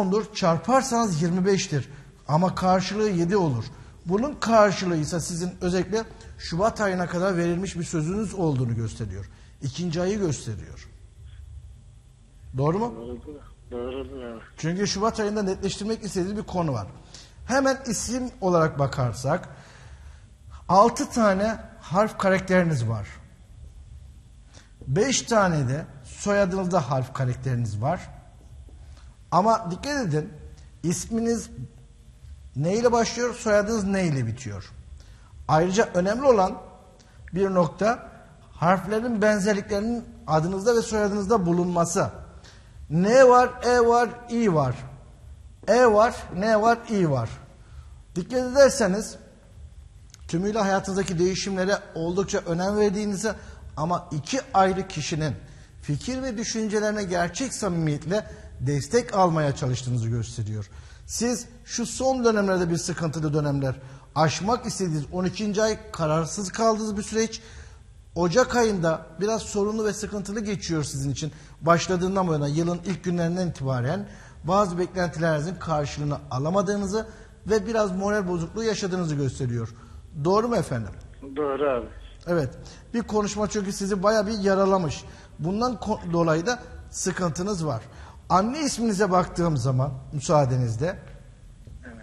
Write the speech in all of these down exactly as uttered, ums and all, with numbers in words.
ondur. Çarparsanız yirmi beştir. Ama karşılığı yedi olur. Bunun karşılığı ise sizin özellikle Şubat ayına kadar verilmiş bir sözünüz olduğunu gösteriyor. İkinci ayı gösteriyor. Doğru mu? Doğrudur. Doğrudur abi. Çünkü Şubat ayında netleştirmek istediğiniz bir konu var. Hemen isim olarak bakarsak altı tane harf karakteriniz var. beş tane de soyadınızda harf karakteriniz var. Ama dikkat edin, isminiz ne ile başlıyor, soyadınız ne ile bitiyor. Ayrıca önemli olan bir nokta, harflerin benzerliklerinin adınızda ve soyadınızda bulunması. N var, E var, İ var. E var, N var, İ var. Dikkat ederseniz tümüyle hayatınızdaki değişimlere oldukça önem verdiğinizi ama iki ayrı kişinin fikir ve düşüncelerine gerçek samimiyetle destek almaya çalıştığınızı gösteriyor. Siz şu son dönemlerde bir sıkıntılı dönemler, aşmak istediğiniz on ikinci ay kararsız kaldığınız bir süreç, Ocak ayında biraz sorunlu ve sıkıntılı geçiyor sizin için. Başladığından bu yana yılın ilk günlerinden itibaren bazı beklentilerinizin karşılığını alamadığınızı ve biraz moral bozukluğu yaşadığınızı gösteriyor. Doğru mu efendim? Doğru abi. Evet. Bir konuşma çünkü sizi bayağı bir yaralamış. Bundan dolayı da sıkıntınız var. Anne isminize baktığım zaman müsaadenizle. Evet.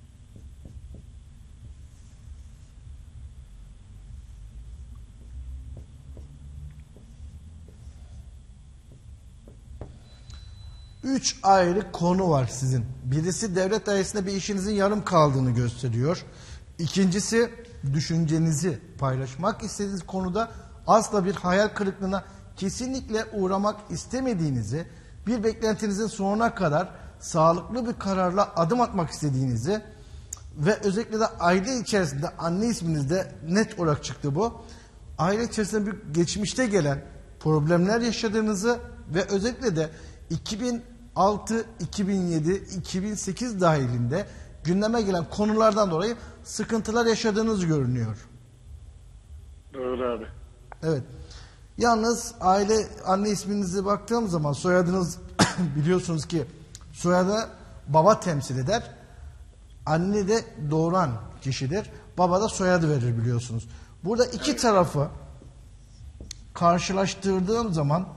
Üç ayrı konu var sizin. Birisi devlet dairesinde bir işinizin yarım kaldığını gösteriyor. İkincisi düşüncenizi paylaşmak istediğiniz konuda asla bir hayal kırıklığına kesinlikle uğramak istemediğinizi, bir beklentinizin sonuna kadar sağlıklı bir kararla adım atmak istediğinizi ve özellikle de aile içerisinde anne isminizde net olarak çıktı bu. Aile içerisinde bir geçmişte gelen problemler yaşadığınızı ve özellikle de iki bin altı, iki bin yedi, iki bin sekiz dahilinde gündeme gelen konulardan dolayı sıkıntılar yaşadığınız görünüyor. Doğru abi. Evet. Yalnız aile anne isminize baktığım zaman soyadınız biliyorsunuz ki soyadı baba temsil eder. Anne de doğuran kişidir. Baba da soyadı verir biliyorsunuz. Burada iki tarafı karşılaştırdığım zaman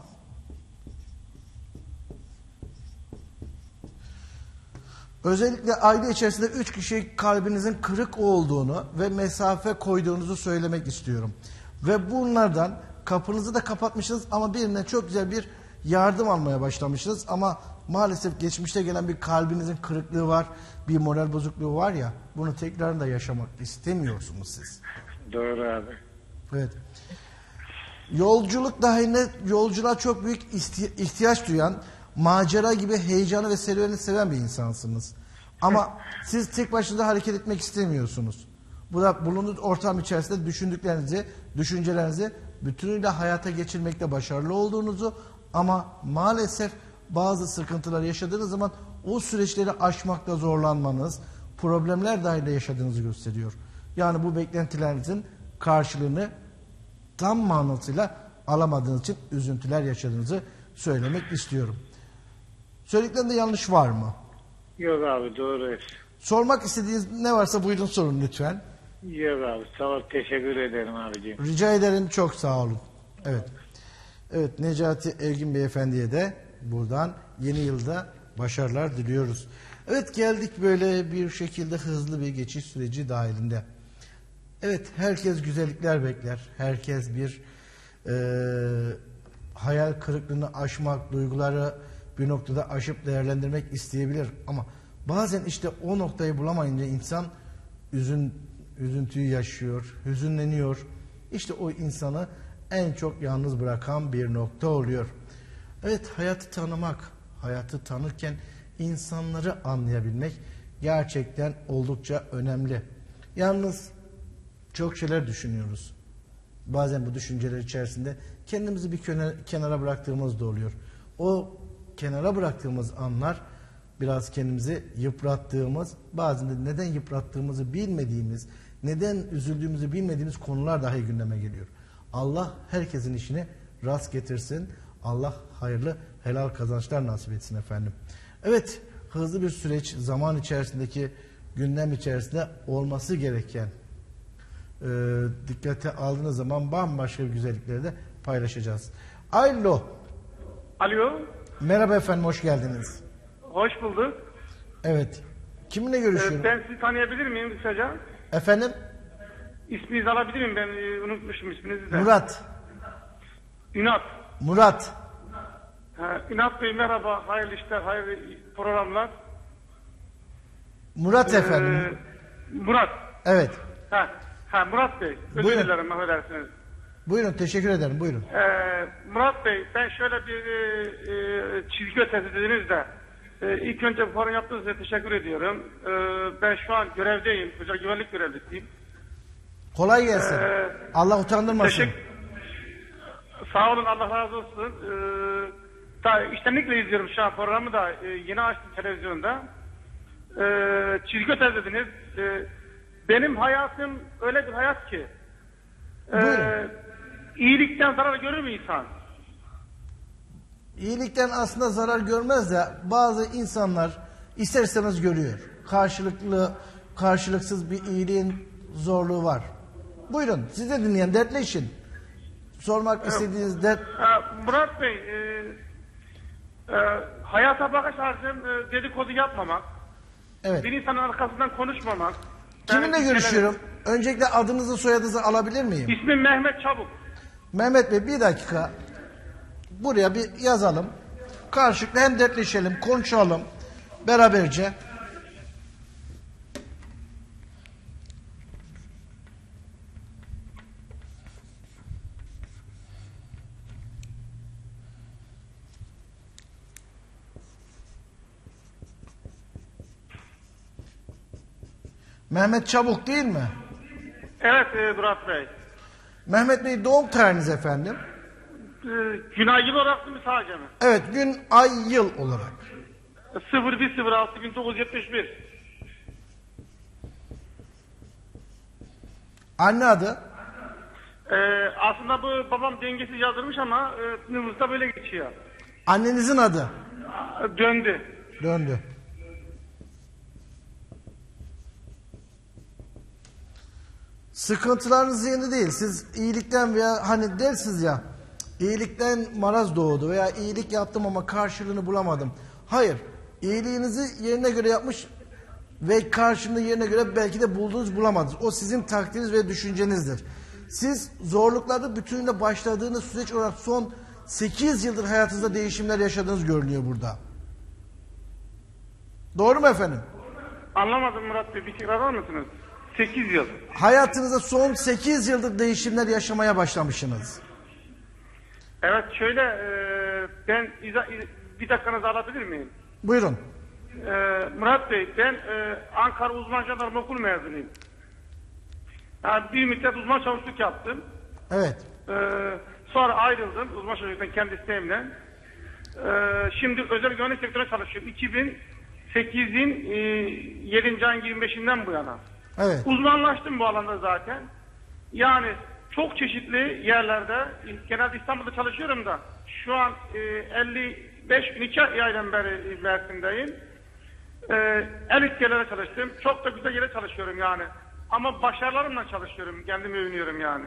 özellikle aile içerisinde üç kişi kalbinizin kırık olduğunu ve mesafe koyduğunuzu söylemek istiyorum. Ve bunlardan kapınızı da kapatmışsınız ama birinden çok güzel bir yardım almaya başlamışsınız. Ama maalesef geçmişte gelen bir kalbinizin kırıklığı var, bir moral bozukluğu var ya, bunu tekrar da yaşamak istemiyorsunuz siz. Doğru abi. Evet. Yolculuk dahilinde yolculuğa çok büyük ihtiyaç duyan, macera gibi heyecanı ve serüveni seven bir insansınız. Ama siz tek başınıza hareket etmek istemiyorsunuz. Bu da bulunduğunuz ortam içerisinde düşündüklerinizi, düşüncelerinizi bütünüyle hayata geçirmekte başarılı olduğunuzu ama maalesef bazı sıkıntılar yaşadığınız zaman o süreçleri aşmakta zorlanmanız, problemler dahilinde yaşadığınızı gösteriyor. Yani bu beklentilerinizin karşılığını tam manasıyla alamadığınız için üzüntüler yaşadığınızı söylemek istiyorum. Söylediklerinde yanlış var mı? Yok abi, doğru. Sormak istediğiniz ne varsa buyurun sorun lütfen. Yok abi, sağ ol, teşekkür ederim abiciğim. Rica ederim, çok sağ olun. Evet. Evet, Necati Ergin Beyefendi'ye de buradan yeni yılda başarılar diliyoruz. Evet, geldik böyle bir şekilde hızlı bir geçiş süreci dahilinde. Evet, herkes güzellikler bekler. Herkes bir e, hayal kırıklığını aşmak, duyguları bir noktada aşıp değerlendirmek isteyebilir. Ama bazen işte o noktayı bulamayınca insan üzün, üzüntüyü yaşıyor, hüzünleniyor. İşte o insanı en çok yalnız bırakan bir nokta oluyor. Evet, hayatı tanımak, hayatı tanırken insanları anlayabilmek gerçekten oldukça önemli. Yalnız çok şeyler düşünüyoruz. Bazen bu düşünceler içerisinde kendimizi bir kenara bıraktığımız da oluyor. O kenara bıraktığımız anlar biraz kendimizi yıprattığımız, bazen de neden yıprattığımızı bilmediğimiz, neden üzüldüğümüzü bilmediğimiz konular dahi gündeme geliyor. Allah herkesin işini rast getirsin. Allah hayırlı helal kazançlar nasip etsin efendim. Evet, hızlı bir süreç, zaman içerisindeki gündem içerisinde olması gereken, e, dikkate aldığınız zaman bambaşka güzellikleri de paylaşacağız. Alo. Alo. Merhaba efendim, hoş geldiniz. Hoş bulduk. Evet. Kiminle görüşüyorum? Ee, ben sizi tanıyabilir miyim kısaca? Efendim? İsminizi alabilir miyim? Ben e, unutmuşum isminizi de. Murat. Ünat. Murat. Ha, Ünat Bey merhaba. Hayırlı işler, hayırlı programlar. Murat Ee, efendim. Murat. Evet. Ha, ha Murat Bey. Özür Buyurun. dilerim, affedersiniz. Buyurun, teşekkür ederim. Buyurun. Ee, Murat Bey, ben şöyle bir e, e, çizgi ötesi dediniz de e, ilk önce bu program yaptığınız için teşekkür ediyorum. E, ben şu an görevdeyim. Özel güvenlik görevlisiyim. Kolay gelsin. Ee, Allah utandırmasın. Teşekkür, sağ olun, Allah razı olsun. Ee, da, iştenlikle izliyorum şu an programı da e, yeni açtım televizyonda. Ee, çizgi ötesi dediniz. Ee, benim hayatım öyle bir hayat ki e, Buyurun. iyilikten zarar görür mü insan? İyilikten aslında zarar görmez de bazı insanlar ister istemez görüyor. Karşılıklı, karşılıksız bir iyiliğin zorluğu var. Buyurun, siz de dinleyen, dertleşin. Sormak istediğiniz dert... Ee, Murat Bey, e, e, hayata bakış tarzım e, dedikodu yapmamak, Evet. bir insanın arkasından konuşmamak. Kiminle Ben- görüşüyorum? Öncelikle adınızı, soyadınızı alabilir miyim? İsmim Mehmet Çabuk. Mehmet Bey, bir dakika. Buraya bir yazalım. Karşılıklı hem dertleşelim, konuşalım beraberce. Mehmet Çabuk değil mi? Evet e, Murat Bey. Mehmet Bey, doğum tarihiniz efendim? E, Günaydın olarak mı sadece mi? Evet, gün, ay, yıl olarak. sıfır bir sıfır altı bin dokuz yüz yetmiş bir. Anne adı? E, aslında bu babam dengesiz yazdırmış ama e, nüfusta böyle geçiyor. Annenizin adı? A, Döndü. Döndü. Sıkıntılarınız yeni değil. Siz iyilikten veya hani dersiniz ya, iyilikten maraz doğdu veya iyilik yaptım ama karşılığını bulamadım. Hayır. İyiliğinizi yerine göre yapmış ve karşılığını yerine göre belki de buldunuz, bulamadınız. O sizin takdiriniz ve düşüncenizdir. Siz zorluklarda bütünüyle başladığınız süreç olarak son sekiz yıldır hayatınızda değişimler yaşadığınız görünüyor burada. Doğru mu efendim? Anlamadım Murat Bey, bir tekrar mısınız? sekiz yıl. Hayatınızda son sekiz yıldır değişimler yaşamaya başlamışsınız. Evet şöyle e, ben iza, bir dakikanızı alabilir miyim? Buyurun. E, Murat Bey, ben e, Ankara Uzman Jandarma Okulu mezunuyum. Yani bir müddet uzman çavuşluk yaptım. Evet. E, sonra ayrıldım uzman çavuşluktan kendi isteğimle. E, şimdi özel güvenlik sektörüne çalışıyorum. iki bin sekizin e, yedinci ayın yirmi beşinden bu yana. Evet. Uzmanlaştım bu alanda zaten. Yani çok çeşitli yerlerde, genelde İstanbul'da çalışıyorum da şu an e, elli beş gün iki aydan beri Mersin'deyim. E, el ülkelere çalıştım. Çok da güzel yere çalışıyorum yani. Ama başarılarımla çalışıyorum. Kendimi övünüyorum yani.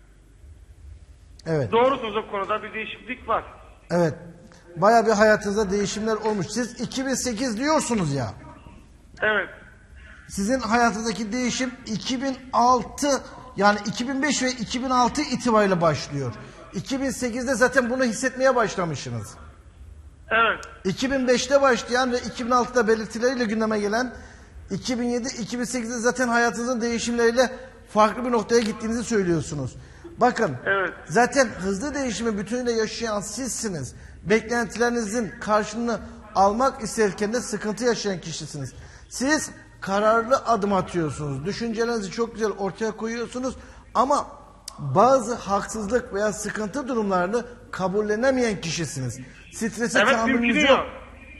Evet. Doğrusunuz, o konuda bir değişiklik var. Evet. Bayağı bir hayatınızda değişimler olmuş. Siz iki bin sekiz diyorsunuz ya. Evet. Sizin hayatınızdaki değişim iki bin altı, yani iki bin beş ve iki bin altı itibariyle başlıyor. iki bin sekizde zaten bunu hissetmeye başlamışsınız. Evet. iki bin beşte başlayan ve iki bin altıda belirtileriyle gündeme gelen, iki bin yedi iki bin sekizde zaten hayatınızın değişimleriyle farklı bir noktaya gittiğinizi söylüyorsunuz. Bakın, Evet. zaten hızlı değişimi bütünüyle yaşayan sizsiniz. Beklentilerinizin karşılığını almak isterken de sıkıntı yaşayan kişisiniz. Siz kararlı adım atıyorsunuz. Düşüncelerinizi çok güzel ortaya koyuyorsunuz ama bazı haksızlık veya sıkıntı durumlarını kabullenemeyen kişisiniz. Strese Evet, tahammülünüz mümkünü yok. yok.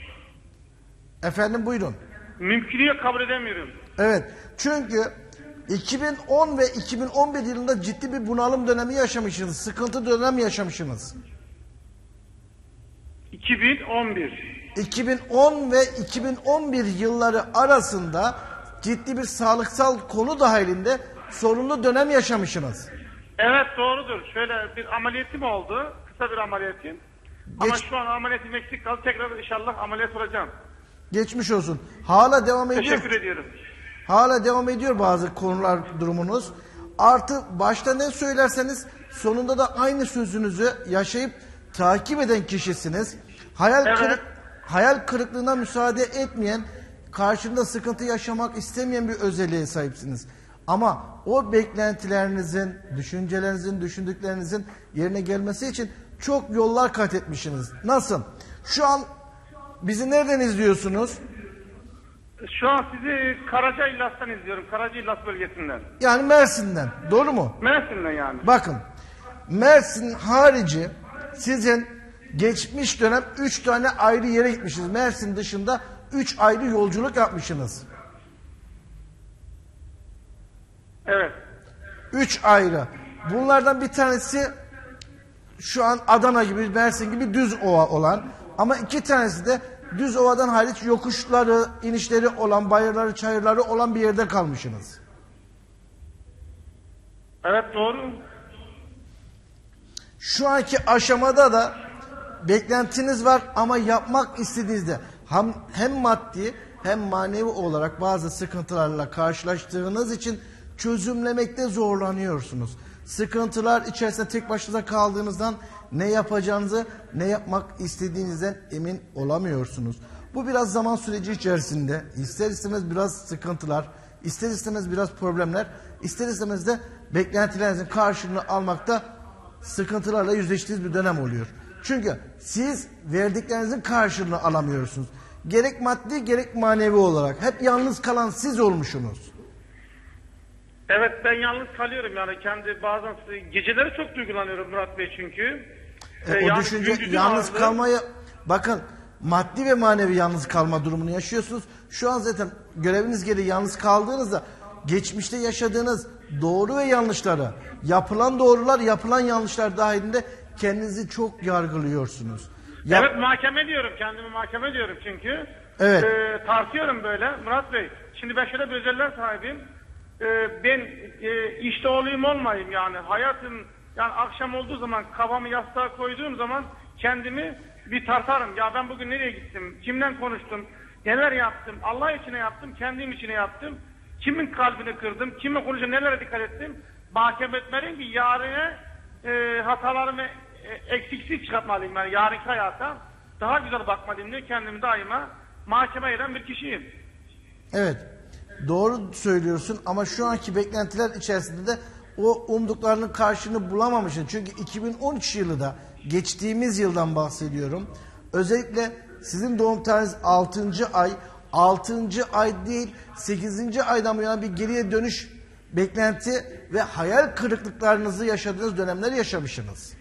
Efendim buyurun. Mümkünü yok, kabul edemiyorum. Evet. Çünkü iki bin on ve iki bin on bir yılında ciddi bir bunalım dönemi yaşamışsınız. Sıkıntı dönemi yaşamışsınız. iki bin on bir. iki bin on ve iki bin on bir yılları arasında ciddi bir sağlıksal konu dahilinde sorunlu dönem yaşamışsınız. Evet doğrudur. Şöyle bir ameliyatim oldu. Kısa bir ameliyatim. Ama Geç- şu an ameliyatim eksik kaldı. Tekrar inşallah ameliyat olacağım. Geçmiş olsun. Hala devam ediyor. Teşekkür ediyorum. Hala devam ediyor bazı konular durumunuz. Artı başta ne söylerseniz sonunda da aynı sözünüzü yaşayıp takip eden kişisiniz. Hayal Evet. kırık hayal kırıklığına müsaade etmeyen, karşında sıkıntı yaşamak istemeyen bir özelliğe sahipsiniz. Ama o beklentilerinizin, düşüncelerinizin, düşündüklerinizin yerine gelmesi için çok yollar kat etmişsiniz. Nasıl? Şu an bizi nereden izliyorsunuz? Şu an sizi Karaca İllas'tan izliyorum. Karaca İllas bölgesinden. Yani Mersin'den. Doğru mu? Mersin'den yani. Bakın, Mersin harici sizin geçmiş dönem üç tane ayrı yere gitmişsiniz. Mersin dışında üç ayrı yolculuk yapmışsınız. Evet. Üç ayrı. Bunlardan bir tanesi şu an Adana gibi, Mersin gibi düz ova olan, ama iki tanesi de düz ovadan hariç yokuşları, inişleri olan, bayırları, çayırları olan bir yerde kalmışsınız. Evet doğru. Şu anki aşamada da beklentiniz var ama yapmak istediğinizde hem, hem maddi hem manevi olarak bazı sıkıntılarla karşılaştığınız için çözümlemekte zorlanıyorsunuz. Sıkıntılar içerisinde tek başınıza kaldığınızdan ne yapacağınızı, ne yapmak istediğinizden emin olamıyorsunuz. Bu biraz zaman süreci içerisinde ister istemez biraz sıkıntılar, ister istemez biraz problemler, ister istemez de beklentilerinizin karşılığını almakta sıkıntılarla yüzleştiğiniz bir dönem oluyor. Çünkü siz verdiklerinizin karşılığını alamıyorsunuz. Gerek maddi gerek manevi olarak hep yalnız kalan siz olmuşsunuz. Evet ben yalnız kalıyorum yani kendi bazen geceleri çok duygulanıyorum Murat Bey çünkü. E, Ee, o yani düşünce gündüzün yalnız ağırlığı- kalmaya bakın, maddi ve manevi yalnız kalma durumunu yaşıyorsunuz. Şu an zaten göreviniz gereği yalnız kaldığınızda geçmişte yaşadığınız doğru ve yanlışları, yapılan doğrular, yapılan yanlışlar dahilinde kendinizi çok yargılıyorsunuz. Yap- Evet mahkeme diyorum kendimi mahkeme diyorum çünkü. Evet. Ee, tartıyorum böyle Murat Bey. Şimdi ben şöyle bir özelliğe sahibim. Ee, ben e, işte olayım olmayayım yani hayatım yani akşam olduğu zaman kafamı yastığa koyduğum zaman kendimi bir tartarım. Ya ben bugün nereye gittim? Kimden konuştum? Neler yaptım? Allah içine yaptım, kendim içine yaptım. Kimin kalbini kırdım? Kimin konuşuyor? Nelere dikkat ettim? Mahkeme etmeliyim ki yarına e, hatalarımı e, eksiksiz çıkartmalıyım. Yani yarınki hayata daha güzel bakmalıyım diye kendimi daima mahkeme eden bir kişiyim. Evet. Doğru söylüyorsun ama şu anki beklentiler içerisinde de o umduklarının karşılığını bulamamışsın. Çünkü iki bin on üç yılı da geçtiğimiz yıldan bahsediyorum. Özellikle sizin doğum tarihiniz altıncı ay. altıncı ay değil sekizinci aydan bu yana bir geriye dönüş beklenti ve hayal kırıklıklarınızı yaşadığınız dönemler yaşamışsınız.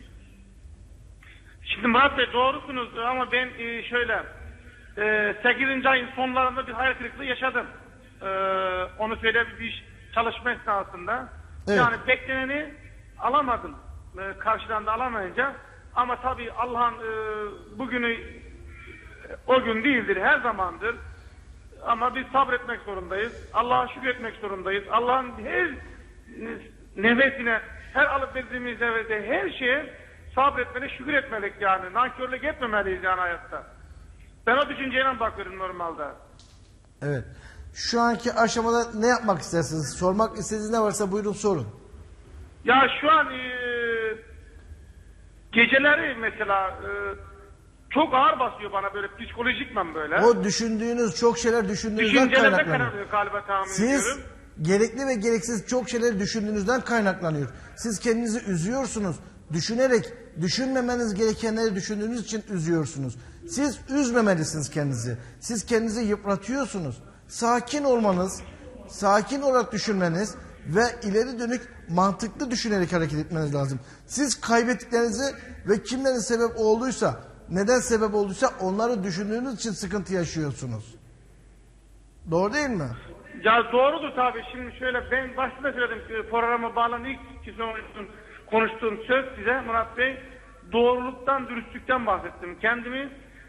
Şimdi Murat Bey doğrusunuz ama ben e, şöyle e, sekizinci ayın sonlarında bir hayal kırıklığı yaşadım. E, onu söyleyebiliriz çalışma esnasında. Evet. Yani bekleneni alamadım. E, karşıdan da alamayınca ama tabii Allah'ın e, bugünü e, o gün değildir, her zamandır. Ama biz sabretmek zorundayız. Allah'a şükretmek zorundayız. Allah'ın her nefesine, her alıp verdiğimiz nefese, her şeye sabretmeli, şükür etmelik yani. Nankörlük etmemeliyiz yani hayatta. Ben o düşünceyle bakıyorum normalde. Evet. Şu anki aşamada ne yapmak istersiniz? Sormak istediğiniz ne varsa buyurun sorun. Ya şu an e, geceleri mesela e, çok ağır basıyor bana böyle psikolojikmen böyle. O düşündüğünüz çok şeyler düşündüğünüzden Düşüncelerden kaynaklanıyor. kaynaklanıyor galiba tahmin Siz ediyorum. gerekli ve gereksiz çok şeyleri düşündüğünüzden kaynaklanıyor. Siz kendinizi üzüyorsunuz. Düşünerek düşünmemeniz gerekenleri düşündüğünüz için üzüyorsunuz. Siz üzmemelisiniz kendinizi. Siz kendinizi yıpratıyorsunuz. Sakin olmanız, sakin olarak düşünmeniz ve ileri dönük mantıklı düşünerek hareket etmeniz lazım. Siz kaybettiklerinizi ve kimlerin sebep olduysa, neden sebep olduysa onları düşündüğünüz için sıkıntı yaşıyorsunuz. Doğru değil mi? Ya doğrudur tabii. Şimdi şöyle ben başta da söyledim ki programa bağlanan ilk kişi konuştuğum, konuştuğum söz size Murat Bey doğruluktan, dürüstlükten bahsettim. Kendimi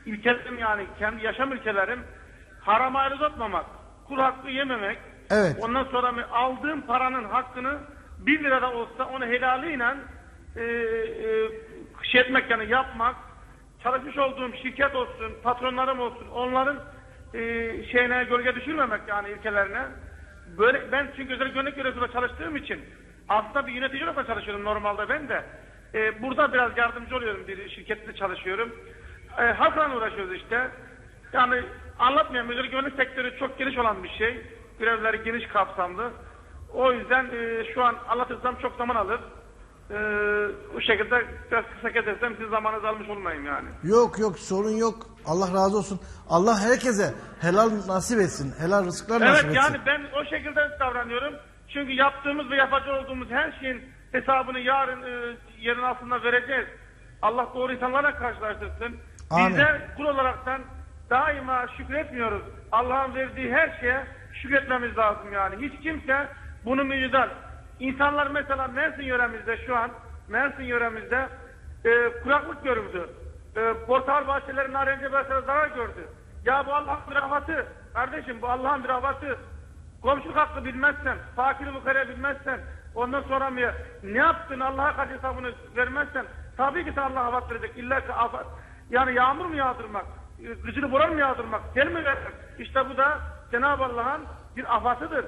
ilkelerim yani kendi yaşam ilkelerim harama el uzatmamak, kul hakkı yememek. Evet. Ondan sonra aldığım paranın hakkını bir lira da olsa onu helaliyle e, e, şey etmek yani yapmak. Çalışmış olduğum şirket olsun, patronlarım olsun, onların e, şeyine gölge düşürmemek yani ilkelerine. Böyle ben çünkü özel güvenlik görevlisinde çalıştığım için aslında bir yönetici olarak çalışıyorum normalde ben de. E, burada biraz yardımcı oluyorum, bir şirkette çalışıyorum. E, halkla uğraşıyoruz işte. Yani anlatmayayım, özel güvenlik sektörü çok geniş olan bir şey. Görevleri geniş kapsamlı. O yüzden e, şu an anlatırsam çok zaman alır. Ee, bu şekilde biraz kısa kesersem siz zamanınızı almış olmayayım yani. Yok yok, sorun yok. Allah razı olsun. Allah herkese helal nasip etsin. Helal rızıklar Evet, nasip etsin. yani ben o şekilde davranıyorum. Çünkü yaptığımız ve yapacak olduğumuz her şeyin hesabını yarın e, yerin altında vereceğiz. Allah doğru insanlarla karşılaştırsın. Amin. Bizler kul olaraktan daima şükretmiyoruz. Allah'ın verdiği her şeye şükretmemiz lazım yani. Hiç kimse bunu müjdat. İnsanlar mesela Mersin yöremizde şu an, Mersin yöremizde e, kuraklık görüldü. E, portakal bahçeleri, narenciye bahçeleri zarar gördü. Ya bu Allah'ın bir rahmeti. Kardeşim bu Allah'ın bir rahmeti. Komşuluk hakkı bilmezsen, fakir fukara bilmezsen, ondan sonra mı ne yaptın Allah'a karşı hesabını vermezsen, tabii ki sana Allah afat verecek. İlla ki afat. Yani yağmur mu yağdırmak, gücünü boran mı yağdırmak, sel mi vermek? İşte bu da Cenab-ı Allah'ın bir afatıdır.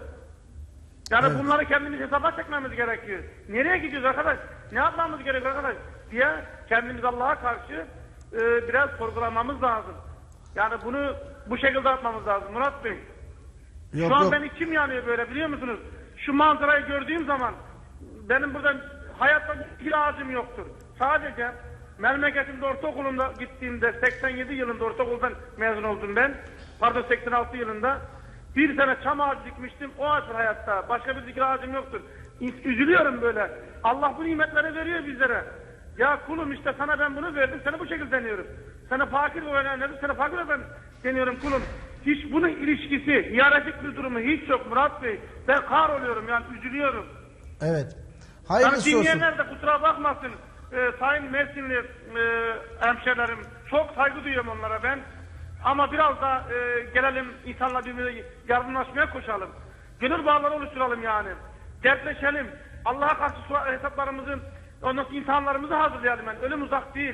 Yani evet. Bunları kendimiz hesaba çekmemiz gerekiyor. Nereye gidiyoruz arkadaş? Ne yapmamız gerekiyor arkadaş? Diye kendimiz Allah'a karşı e, biraz sorgulamamız lazım. Yani bunu bu şekilde yapmamız lazım Murat Bey. Yok, Şu an yok. ben içim yanıyor böyle, biliyor musunuz? Şu manzarayı gördüğüm zaman benim burada hayatta bir ağacım yoktur. Sadece memleketimde ortaokulumda gittiğimde seksen yedi yılında ortaokuldan mezun oldum ben. Pardon seksen altı yılında. Bir sene çam ağacı dikmiştim. O ağaç var hayatta. Başka bir dikil ağacım yoktur. Üzülüyorum böyle. Allah bu nimetleri veriyor bizlere. Ya kulum işte sana ben bunu verdim. Sana bu şekilde deniyorum. Sana fakir öğrendim. Sana fakir öğrendim deniyorum kulum. Hiç bunun ilişkisi, hiyerarşik bir durumu hiç yok Murat Bey. Ben kahroluyorum yani, üzülüyorum. Evet. Hayırlısı yani olsun. dinleyenler de kusura bakmasın. Ee, sayın Mersinli e, hemşerilerim, çok saygı duyuyorum onlara ben. Ama biraz da e, gelelim insanla birbirine yardımlaşmaya koşalım. Gönül bağları oluşturalım yani. Dertleşelim. Allah'a karşı hesaplarımızı, ondan sonra insanlarımızı hazırlayalım yani. Ölüm uzak değil.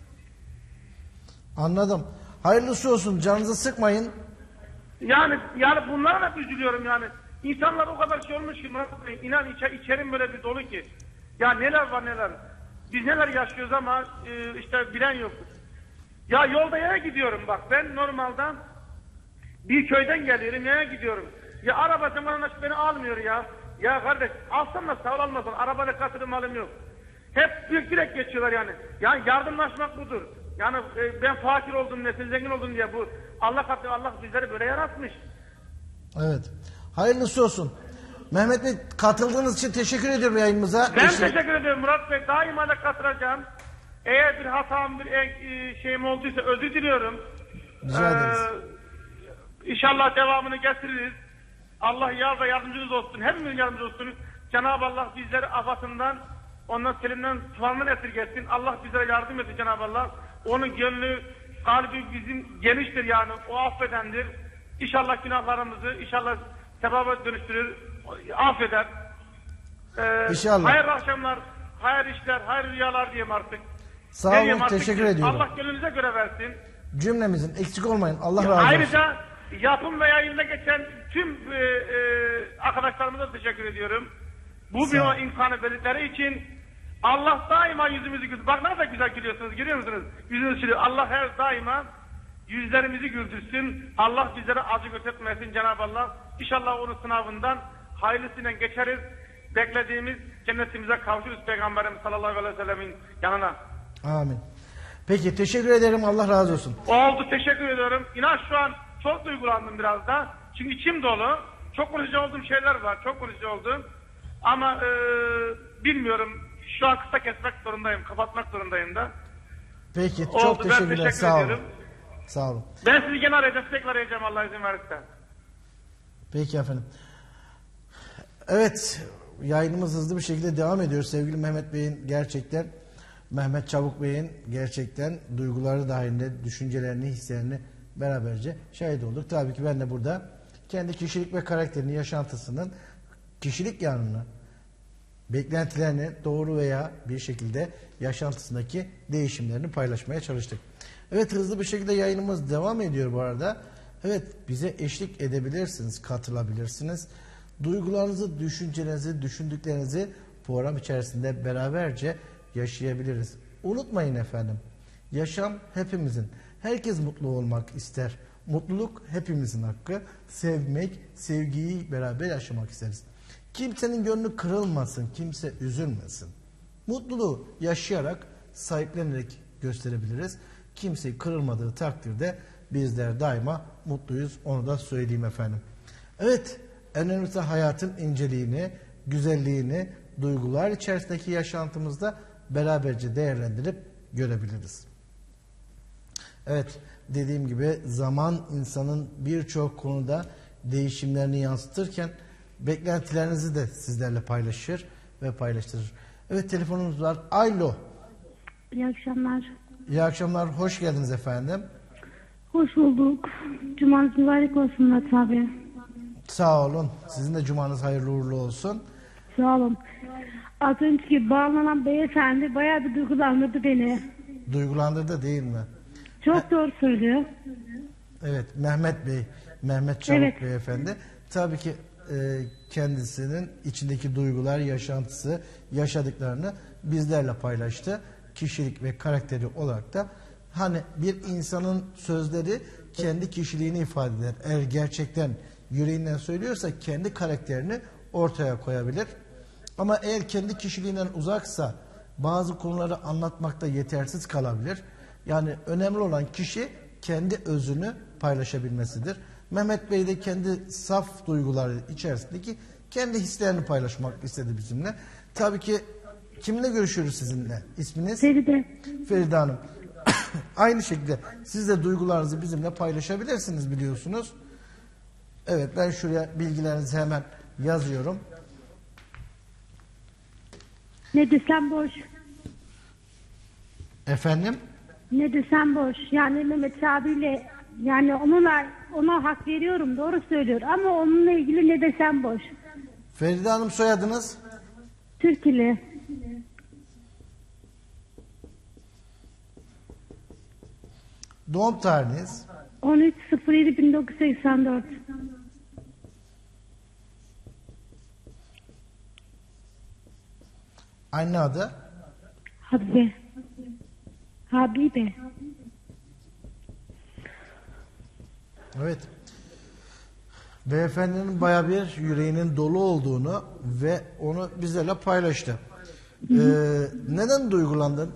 Anladım. Hayırlısı olsun. Canınızı sıkmayın. Yani yani bunlara da üzülüyorum yani. İnsanlar o kadar şey olmuş ki Murat Bey, inan içe, içerim böyle bir dolu ki. Ya neler var neler. Biz neler yaşıyoruz ama e, işte bilen yok. Ya yolda yaya gidiyorum bak, ben normalde bir köyden geliyorum, yaya gidiyorum. Ya araba zamanında beni almıyor ya. Ya kardeş alsam da sağ ol, almasın. Arabada katırım alım yok. Hep bir direkt geçiyorlar yani. Yani yardımlaşmak budur. Yani e, ben fakir oldum diye, sen zengin oldun diye, bu Allah katı, Allah bizleri böyle yaratmış. Evet. Hayırlısı olsun. Mehmet Bey, katıldığınız için teşekkür ediyorum yayınımıza. Ben Teşekkür... teşekkür ederim Murat Bey. Daima da katılacağım. Eğer bir hatam, bir şeyim olduysa özür diliyorum. Rica ederiz. Ee, İnşallah devamını getiririz. Allah yar ve yardımcınız olsun. Hepimizin yardımcı olsun. Cenab-ı Allah bizleri afasından, ondan selimden, tufanından esirgesin. Allah bizlere yardım etsin Cenab-ı Allah. Onun gönlü, kalbi bizim geniştir yani. O affedendir. İnşallah günahlarımızı, inşallah sevaba dönüştürür, affeder. Ee, İnşallah. Hayırlı akşamlar, hayırlı işler, hayırlı rüyalar diyeyim artık. Sağ olun, artık teşekkür ki, ediyorum. Allah gönlünüze göre versin. Cümlemizin eksik olmayın. Allah razı olsun. Ayrıca yapım ve yayında geçen tüm e, e, arkadaşlarımıza teşekkür ediyorum. Bu bir o imkanı verdikleri için. Allah daima yüzümüzü güldürsün. Bak ne kadar güzel gülüyorsunuz, görüyor musunuz? Yüzünüz gülüyor. Allah her daima yüzlerimizi güldürsün. Allah bizlere acı göstermesin Cenab-ı Allah. İnşallah onun sınavından hayırlısıyla geçeriz. Beklediğimiz cennetimize kavuşuruz Peygamberimiz sallallahu aleyhi ve sellemin yanına. Amin. Peki, teşekkür ederim. Allah razı olsun. Oldu, teşekkür ediyorum. İnan şu an çok duygulandım biraz da. Çünkü içim dolu. Çok konuşucu olduğum şeyler var. Çok konuşucu oldum. Ama e, bilmiyorum. Şu an kısa kesmek zorundayım. Kapatmak zorundayım da. Peki, çok Oldu, teşekkürler. ben teşekkür Sağ ediyorum. olun. Sağ olun. Ben sizi gene arayacağım. Tekrar arayacağım Allah izin verirse. Peki efendim. Evet, yayınımız hızlı bir şekilde devam ediyor. Sevgili Mehmet Bey'in gerçekten Mehmet Çavuk Bey'in gerçekten duyguları dahilinde düşüncelerini, hislerini beraberce şahit olduk. Tabii ki ben de burada kendi kişilik ve karakterini, yaşantısının kişilik yanını, beklentilerini doğru veya bir şekilde yaşantısındaki değişimlerini paylaşmaya çalıştık. Evet, hızlı bir şekilde yayınımız devam ediyor bu arada. Evet, bize eşlik edebilirsiniz, katılabilirsiniz. Duygularınızı, düşüncelerinizi, düşündüklerinizi program içerisinde beraberce yaşayabiliriz. Unutmayın efendim, yaşam hepimizin. Herkes mutlu olmak ister. Mutluluk hepimizin hakkı. Sevmek, sevgiyi beraber yaşamak isteriz. Kimsenin gönlü kırılmasın, kimse üzülmesin. Mutluluğu yaşayarak, sahiplenerek gösterebiliriz. Kimse kırılmadığı takdirde bizler daima mutluyuz. Onu da söyleyeyim efendim. Evet, en önemlisi hayatın inceliğini, güzelliğini, duygular içerisindeki yaşantımızda beraberce değerlendirip görebiliriz. Evet, dediğim gibi zaman insanın birçok konuda değişimlerini yansıtırken beklentilerinizi de sizlerle paylaşır ve paylaştırır. Evet, telefonumuz var. Alo. İyi akşamlar. İyi akşamlar. Hoş geldiniz efendim. Hoş bulduk. Cumanız mübarek olsun Murat abi. Sağ olun. Sizin de cumanız hayırlı uğurlu olsun. Sağ olun. Az önceki bağlanan beyefendi bayağı bir duygulandırdı beni. Duygulandırdı değil mi? Çok doğru söylüyor. Evet, Mehmet Bey, Mehmet Çavuk Evet. Beyefendi. Tabii ki e, kendisinin içindeki duygular, yaşantısı, yaşadıklarını bizlerle paylaştı. Kişilik ve karakteri olarak da hani bir insanın sözleri kendi kişiliğini ifade eder. Eğer gerçekten yüreğinden söylüyorsa kendi karakterini ortaya koyabilir. Ama eğer kendi kişiliğinden uzaksa bazı konuları anlatmakta yetersiz kalabilir. Yani önemli olan kişi kendi özünü paylaşabilmesidir. Mehmet Bey de kendi saf duyguları içerisindeki kendi hislerini paylaşmak istedi bizimle. Tabii ki kiminle görüşüyoruz sizinle? İsminiz? Feride. Feride Hanım. Aynı şekilde siz de duygularınızı bizimle paylaşabilirsiniz biliyorsunuz. Evet, ben şuraya bilgilerinizi hemen yazıyorum. Ne desem boş. Efendim? Ne desem boş. Yani Mehmet abiyle yani onunla ona hak veriyorum. Doğru söylüyor. Ama onunla ilgili ne desem boş. Feride Hanım, soyadınız? Türkili. Doğum tarihiniz? on üç sıfır yedi bin dokuz yüz seksen dört. Anne adı? Habibe. Habibe. Evet. Beyefendinin baya bir yüreğinin dolu olduğunu ve onu bizlerle paylaştı. Ee, neden duygulandın?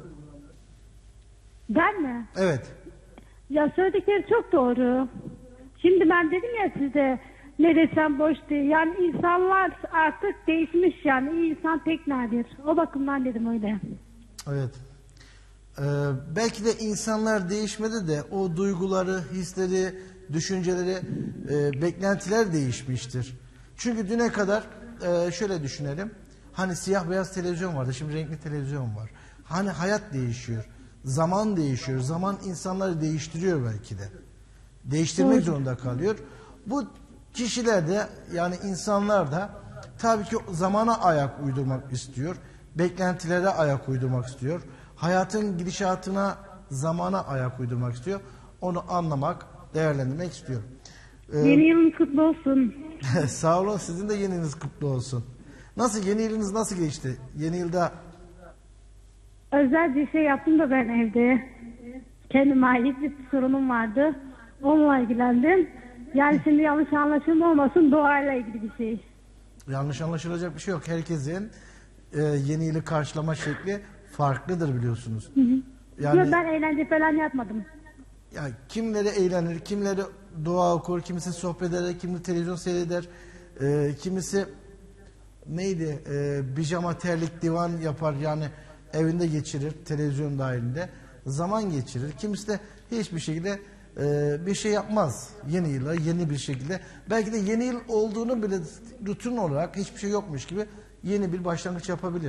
Ben mi? Evet. Ya söyledikleri çok doğru. Şimdi ben dedim ya size ne desem boş diye. Yani insanlar artık değişmiş yani. İyi insan pek nadir. O bakımdan dedim öyle. Evet. Ee, belki de insanlar değişmedi de o duyguları, hisleri, düşünceleri, e, beklentiler değişmiştir. Çünkü düne kadar e, şöyle düşünelim. Hani siyah beyaz televizyon vardı, şimdi renkli televizyon var. Hani hayat değişiyor, zaman değişiyor, zaman insanları değiştiriyor belki de. Değiştirmek Doğru. zorunda kalıyor. Bu kişiler de yani insanlar da tabii ki zamana ayak uydurmak istiyor. Beklentilere ayak uydurmak istiyor. Hayatın gidişatına, zamana ayak uydurmak istiyor. Onu anlamak, değerlendirmek istiyor. Ee, Yeni yılın kutlu olsun. Sağ olun, sizin de yeni yılınız kutlu olsun. Nasıl, yeni yılınız nasıl geçti? Yeni yılda Özel bir şey yaptım da ben evde. Kendime ait bir sorunum vardı. Onunla ilgilendim. Yani şimdi yanlış anlaşılma olmasın, doğayla ilgili bir şey. yanlış anlaşılacak bir şey yok. Herkesin e, yeni yılı karşılama şekli farklıdır biliyorsunuz. Hı hı. Yani Yok, ben eğlence falan yapmadım. ya kimleri eğlenir, kimleri dua okur, kimisi sohbet eder, kimisi televizyon seyreder, e, kimisi neydi, e, pijama terlik divan yapar, yani evinde geçirir, televizyon dahilinde zaman geçirir. Kimisi de hiçbir şekilde e, bir şey yapmaz yeni yıla, yeni bir şekilde. Belki de yeni yıl olduğunu bile rutin olarak hiçbir şey yokmuş gibi yeni bir başlangıç yapabilir.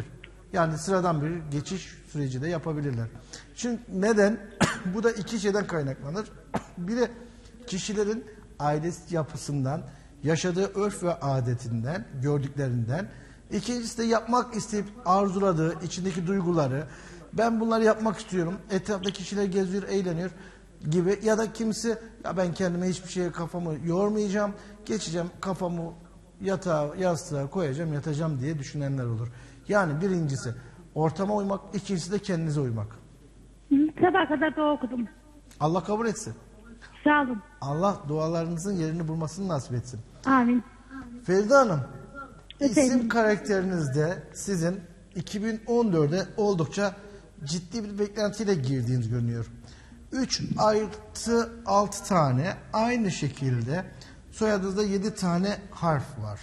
Yani sıradan bir geçiş süreci de yapabilirler. Çünkü neden? Bu da iki şeyden kaynaklanır. Biri kişilerin ailesi yapısından, yaşadığı örf ve adetinden, gördüklerinden. İkincisi de yapmak isteyip arzuladığı, içindeki duyguları. Ben bunları yapmak istiyorum. Etrafta kişiler geziyor, eğleniyor gibi. Ya da kimisi ya ben kendime hiçbir şeye kafamı yormayacağım. Geçeceğim kafamı yatağa, yastığa koyacağım, yatacağım diye düşünenler olur. Yani birincisi ortama uymak, ikincisi de kendinize uymak. Hı, sabah kadar dua okudum. Allah kabul etsin. Sağ olun. Allah dualarınızın yerini bulmasını nasip etsin. Amin. Feride Hanım, Efendim? isim karakterinizde sizin iki bin on dörde oldukça ciddi bir beklentiyle girdiğiniz görünüyor. üç artı altı tane aynı şekilde soyadınızda yedi tane harf var.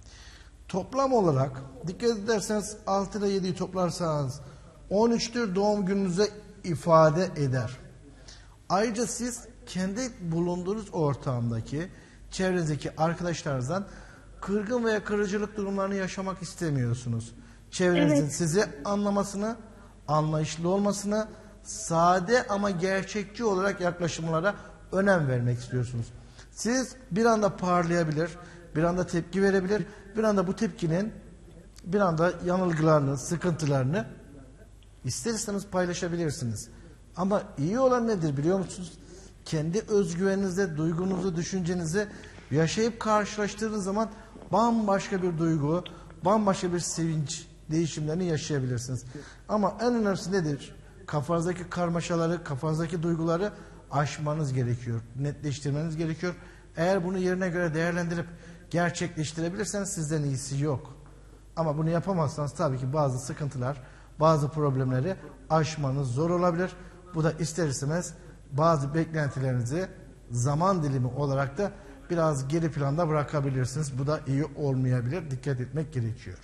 Toplam olarak dikkat ederseniz altı ile yediyi toplarsanız on üçtür, doğum gününüze ifade eder. Ayrıca siz kendi bulunduğunuz ortamdaki çevrenizdeki arkadaşlarınızdan kırgın veya kırıcılık durumlarını yaşamak istemiyorsunuz. Çevrenizin Evet. sizi anlamasını, anlayışlı olmasını, sade ama gerçekçi olarak yaklaşımlara önem vermek istiyorsunuz. Siz bir anda parlayabilir, bir anda tepki verebilir, bir anda bu tepkinin bir anda yanılgılarını, sıkıntılarını ister istemez paylaşabilirsiniz. Ama iyi olan nedir biliyor musunuz? Kendi özgüveninizde, duygunuzu, düşüncenizi yaşayıp karşılaştığınız zaman bambaşka bir duygu, bambaşka bir sevinç değişimlerini yaşayabilirsiniz. Ama en önemlisi nedir? Kafanızdaki karmaşaları, kafanızdaki duyguları aşmanız gerekiyor. Netleştirmeniz gerekiyor. Eğer bunu yerine göre değerlendirip gerçekleştirebilirseniz sizden iyisi yok. Ama bunu yapamazsanız tabii ki bazı sıkıntılar, bazı problemleri aşmanız zor olabilir. Bu da ister istemez bazı beklentilerinizi zaman dilimi olarak da biraz geri planda bırakabilirsiniz. Bu da iyi olmayabilir. Dikkat etmek gerekiyor.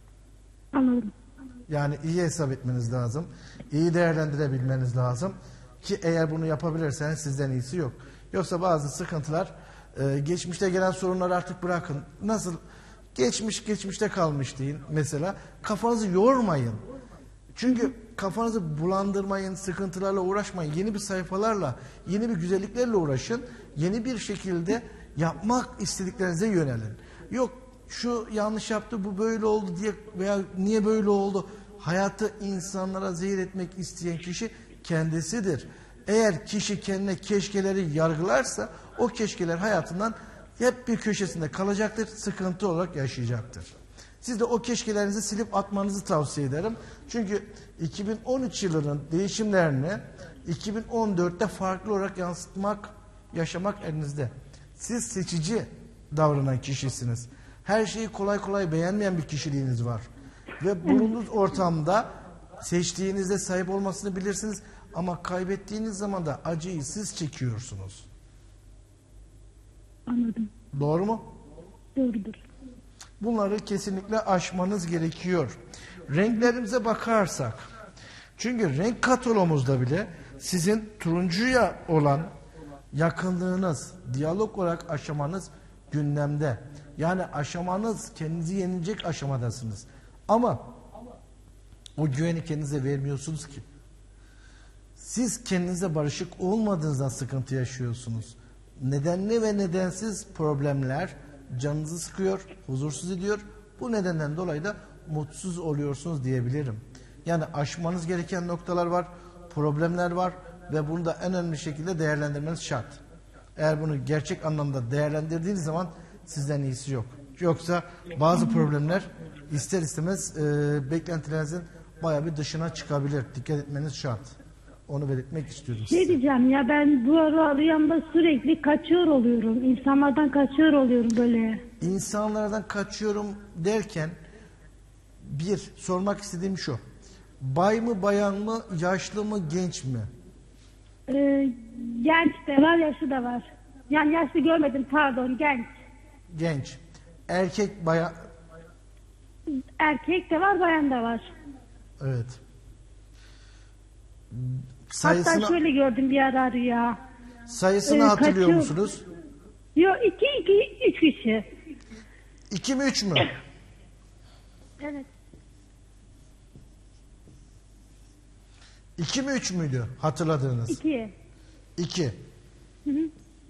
Anladım. Yani iyi hesap etmeniz lazım. İyi değerlendirebilmeniz lazım. Ki eğer bunu yapabilirseniz sizden iyisi yok. Yoksa bazı sıkıntılar, e, geçmişte gelen sorunları artık bırakın. Nasıl? Geçmiş geçmişte kalmış deyin mesela. Kafanızı yormayın. Çünkü kafanızı bulandırmayın, sıkıntılarla uğraşmayın. Yeni bir sayfalarla, yeni bir güzelliklerle uğraşın. Yeni bir şekilde yapmak istediklerinize yönelin. Yok şu yanlış yaptı, bu böyle oldu diye veya niye böyle oldu? Hayatı insanlara zehir etmek isteyen kişi kendisidir. Eğer kişi kendine keşkeleri yargılarsa o keşkeler hayatından hep bir köşesinde kalacaktır, sıkıntı olarak yaşayacaktır. Siz de o keşkelerinizi silip atmanızı tavsiye ederim. Çünkü iki bin on üç yılının değişimlerini iki bin on dörtte farklı olarak yansıtmak, yaşamak elinizde. Siz seçici davranan kişisiniz. Her şeyi kolay kolay beğenmeyen bir kişiliğiniz var. Ve bulunduğunuz ortamda seçtiğinizde sahip olmasını bilirsiniz. Ama kaybettiğiniz zaman da acıyı siz çekiyorsunuz. Anladım. Doğru mu? Doğrudur. Bunları kesinlikle aşmanız gerekiyor. Renklerimize bakarsak, çünkü renk katalogumuzda bile sizin turuncuya olan yakınlığınız, diyalog olarak aşamanız gündemde. Yani aşamanız, kendinizi yenilecek aşamadasınız. Ama o güveni kendinize vermiyorsunuz ki. Siz kendinize barışık olmadığınızdan sıkıntı yaşıyorsunuz. Nedenli ve nedensiz problemler canınızı sıkıyor, huzursuz ediyor. Bu nedenden dolayı da mutsuz oluyorsunuz diyebilirim. Yani aşmanız gereken noktalar var, problemler var ve bunu da en önemli şekilde değerlendirmeniz şart. Eğer bunu gerçek anlamda değerlendirdiğiniz zaman sizden iyisi yok. Yoksa bazı problemler ister istemez e, beklentilerinizin bayağı bir dışına çıkabilir. Dikkat etmeniz şart. Onu belirtmek istiyorum Şey size. diyeceğim ya, ben bu ara rüyamda sürekli kaçıyor oluyorum. İnsanlardan kaçıyor oluyorum böyle. İnsanlardan kaçıyorum derken bir sormak istediğim şu. Bay mı, bayan mı, yaşlı mı, genç mi? Ee, genç de var, yaşlı da var. Yani yaşlı görmedim, pardon, genç. Genç. Erkek, bayan. Erkek de var, bayan da var. Evet. Hatta Sayısını, şöyle gördüm bir ara rüya. sayısını Ee, hatırlıyor kaçıyor. musunuz? Yok, iki, iki, üç kişi. İki mi, üç mü? Evet. İki mi üç müydü hatırladığınız? İki. İki. Hı hı.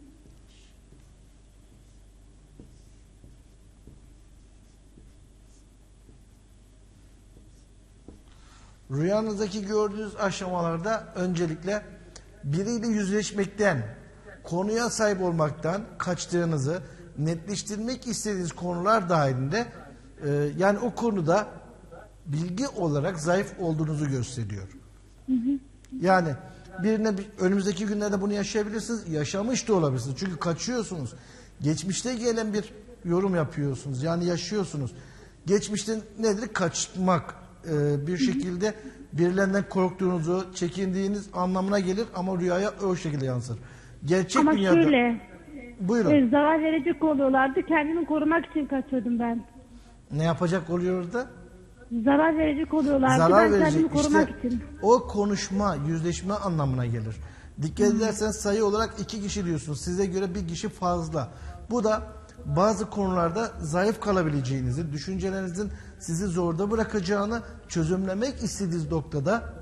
Rüyanızdaki gördüğünüz aşamalarda öncelikle biriyle yüzleşmekten, konuya sahip olmaktan kaçtığınızı, netleştirmek istediğiniz konular dahilinde e, yani o konuda bilgi olarak zayıf olduğunuzu gösteriyor. Hı hı. Yani birine bir- önümüzdeki günlerde bunu yaşayabilirsiniz, yaşamış da olabilirsiniz. Çünkü kaçıyorsunuz. Geçmişte gelen bir yorum yapıyorsunuz. Yani yaşıyorsunuz. Geçmişte nedir? Kaçmak. Ee, bir şekilde birilerinden korktuğunuzu, çekindiğiniz anlamına gelir ama rüyaya o şekilde yansır. Gerçek Ama dünyada... şöyle, Buyurun. e, zarar verecek oluyorlardı. Kendimi korumak için kaçıyordum ben. Ne yapacak oluyor orada? Zarar verecek oluyorlardı. Zarar ben verecek. kendimi korumak İşte için. o konuşma, yüzleşme anlamına gelir. Dikkat Hmm. ederseniz sayı olarak iki kişi diyorsunuz. Size göre bir kişi fazla. Bu da bazı konularda zayıf kalabileceğinizi, düşüncelerinizin sizi zorda bırakacağını çözümlemek istediğiniz noktada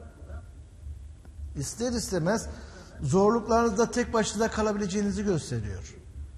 ister istemez zorluklarınızda tek başınıza kalabileceğinizi gösteriyor.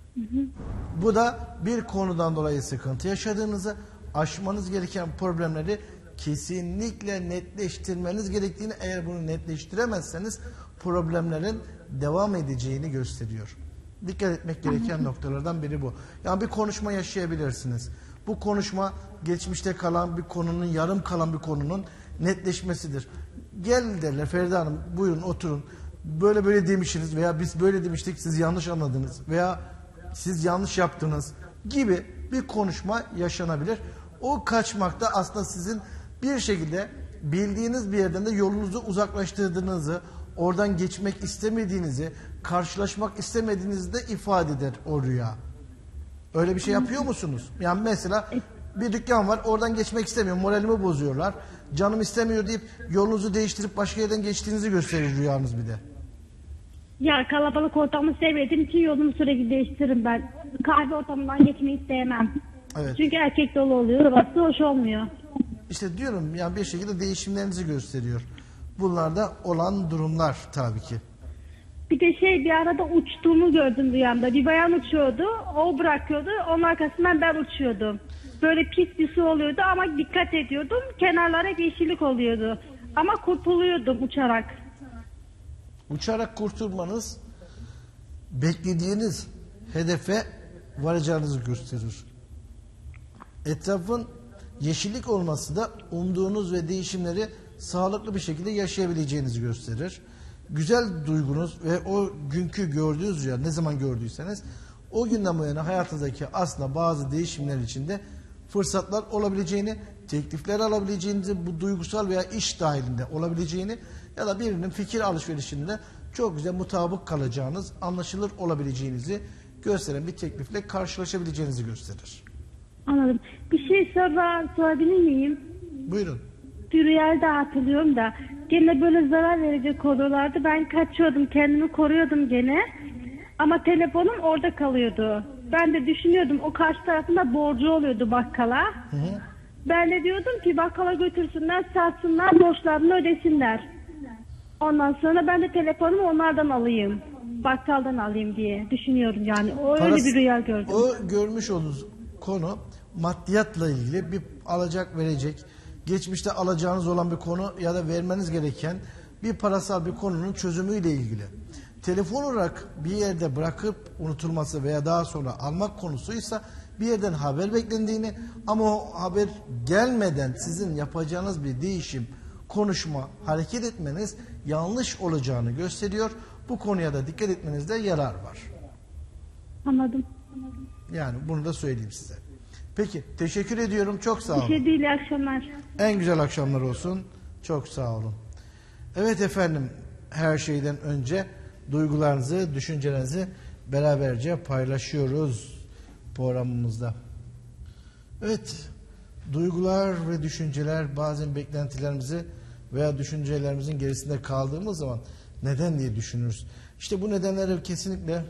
Bu da bir konudan dolayı sıkıntı yaşadığınızı, aşmanız gereken problemleri kesinlikle netleştirmeniz gerektiğini, eğer bunu netleştiremezseniz problemlerin devam edeceğini gösteriyor. Dikkat etmek gereken noktalardan biri bu. Yani bir konuşma yaşayabilirsiniz. Bu konuşma geçmişte kalan bir konunun, yarım kalan bir konunun netleşmesidir. Gel derler, Feride Hanım buyurun oturun. Böyle böyle demişsiniz veya biz böyle demiştik, siz yanlış anladınız veya siz yanlış yaptınız gibi bir konuşma yaşanabilir. O kaçmakta aslında sizin bir şekilde bildiğiniz bir yerden de yolunuzu uzaklaştırdığınızı, oradan geçmek istemediğinizi, karşılaşmak istemediğinizi de ifade eder o rüya. Öyle bir şey yapıyor musunuz? Yani mesela bir dükkan var, oradan geçmek istemiyorum, moralimi bozuyorlar, canım istemiyor deyip yolunuzu değiştirip başka yerden geçtiğinizi gösterir rüyanız bir de. Ya kalabalık ortamı sevmediğim için yolumu sürekli değiştiririm ben. Kahve ortamından geçmeyi sevmem. Evet. Çünkü erkek dolu oluyor. Orası hoş olmuyor. İşte diyorum yani bir şekilde değişimlerinizi gösteriyor. Bunlar da olan durumlar tabii ki. Bir de şey bir arada uçtuğumu gördüm rüyamda. Bir bayan uçuyordu. O bırakıyordu. Onun arkasından ben uçuyordum. Böyle pis bir su oluyordu ama dikkat ediyordum. Kenarlara yeşillik oluyordu. Ama kurtuluyordum uçarak. Uçarak kurtulmanız beklediğiniz hedefe varacağınızı gösterir. Etrafın yeşillik olması da umduğunuz ve değişimleri sağlıklı bir şekilde yaşayabileceğinizi gösterir. Güzel duygunuz ve o günkü gördüğünüz rüya ne zaman gördüyseniz o günden bu yana hayatınızdaki aslında bazı değişimler içinde fırsatlar olabileceğini, teklifler alabileceğinizi, bu duygusal veya iş dahilinde olabileceğini ya da birinin fikir alışverişinde çok güzel mutabık kalacağınız, anlaşılır olabileceğinizi gösteren bir teklifle karşılaşabileceğinizi gösterir. Anladım. Bir şey sonra sorabilir miyim? Buyurun. Bir rüyada hatırlıyorum da gene böyle zarar verecek oluyorlardı. Ben kaçıyordum, kendimi koruyordum gene. Ama telefonum orada kalıyordu. Ben de düşünüyordum o karşı tarafında borcu oluyordu bakkala. Hı hı. Ben de diyordum ki bakkala götürsünler, satsınlar, borçlarını ödesinler. Ondan sonra ben de telefonumu onlardan alayım. Bakkaldan alayım diye düşünüyorum yani. O öyle Parası- bir rüya gördüm. O görmüş olduğunuz konu maddiyatla ilgili bir alacak verecek, geçmişte alacağınız olan bir konu ya da vermeniz gereken bir parasal bir konunun çözümüyle ilgili. Telefon olarak bir yerde bırakıp unutulması veya daha sonra almak konusuysa bir yerden haber beklendiğini ama o haber gelmeden sizin yapacağınız bir değişim, konuşma, hareket etmeniz yanlış olacağını gösteriyor. Bu konuya da dikkat etmenizde yarar var. Anladım. Yani bunu da söyleyeyim size. Peki teşekkür ediyorum. Çok sağ Bir olun. şey değil, iyi akşamlar. En güzel akşamlar olsun. Çok sağ olun. Evet efendim, her şeyden önce duygularınızı, düşüncelerinizi beraberce paylaşıyoruz programımızda. Evet, duygular ve düşünceler bazen beklentilerimizi veya düşüncelerimizin gerisinde kaldığımız zaman neden diye düşünürüz. İşte bu nedenleri kesinlikle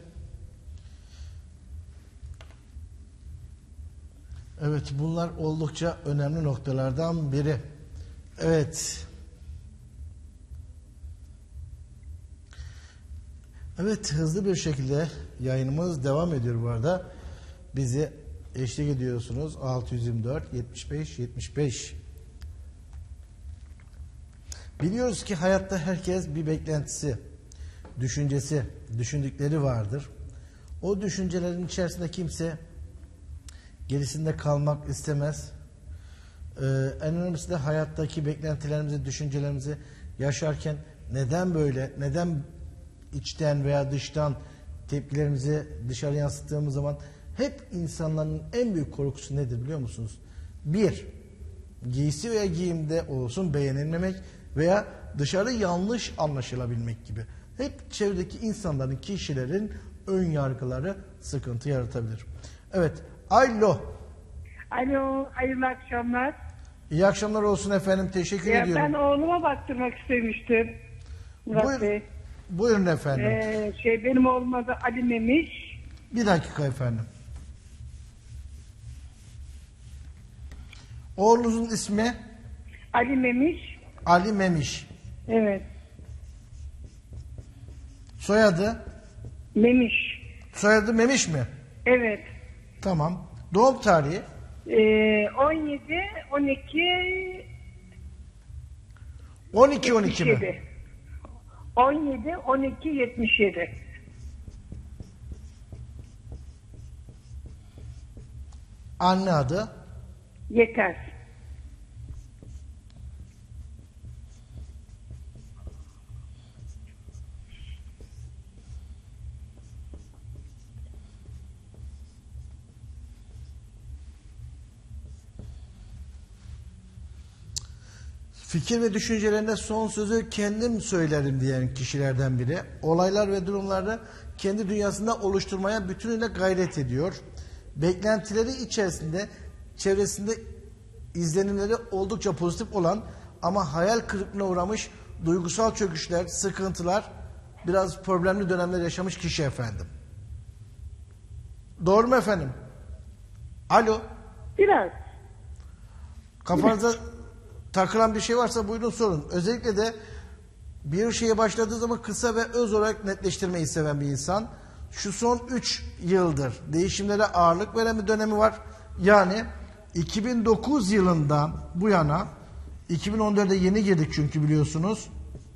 evet, bunlar oldukça önemli noktalardan biri. Evet. Evet, hızlı bir şekilde yayınımız devam ediyor bu arada. Bizi eşlik ediyorsunuz. altı yüz yirmi dört yetmiş beş yetmiş beş. Biliyoruz ki hayatta herkes bir beklentisi, düşüncesi, düşündükleri vardır. O düşüncelerin içerisinde kimse gerisinde kalmak istemez. Ee, en önemlisi de hayattaki beklentilerimizi, düşüncelerimizi yaşarken neden böyle, neden içten veya dıştan tepkilerimizi dışarı yansıttığımız zaman hep insanların en büyük korkusu nedir biliyor musunuz? Bir, giysi veya giyimde olsun beğenilmemek veya dışarı yanlış anlaşılabilmek gibi. Hep çevredeki insanların, kişilerin ön yargıları sıkıntı yaratabilir. Evet, alo. Alo, hayırlı akşamlar. İyi akşamlar olsun efendim, teşekkür Ya ediyorum. ben oğluma baktırmak istemiştim. Murat Buyur, Bey. buyurun efendim. Ee, şey benim oğlum adı Ali Memiş. Bir dakika efendim. Oğlunuzun ismi Ali Memiş. Ali Memiş. Evet. Soyadı? Memiş. Soyadı Memiş mi? Evet. Tamam. Doğum tarihi? Ee, on yedi on iki on iki on iki mi? on yedi on iki yetmiş yedi. Anne adı? Yeter. Fikir ve düşüncelerinde son sözü kendim söylerim diyen kişilerden biri. Olaylar ve durumları kendi dünyasında oluşturmaya bütünüyle gayret ediyor. Beklentileri içerisinde çevresinde izlenimleri oldukça pozitif olan ama hayal kırıklığına uğramış duygusal çöküşler, sıkıntılar, biraz problemli dönemler yaşamış kişi efendim. Doğru mu efendim? Alo. Biraz. Kafanıza takılan bir şey varsa buyurun sorun. Özellikle de bir şeye başladığı zaman kısa ve öz olarak netleştirmeyi seven bir insan. Şu son üç yıldır değişimlere ağırlık veren bir dönemi var. Yani iki bin dokuz yılından bu yana, iki bin on dörde yeni girdik çünkü biliyorsunuz.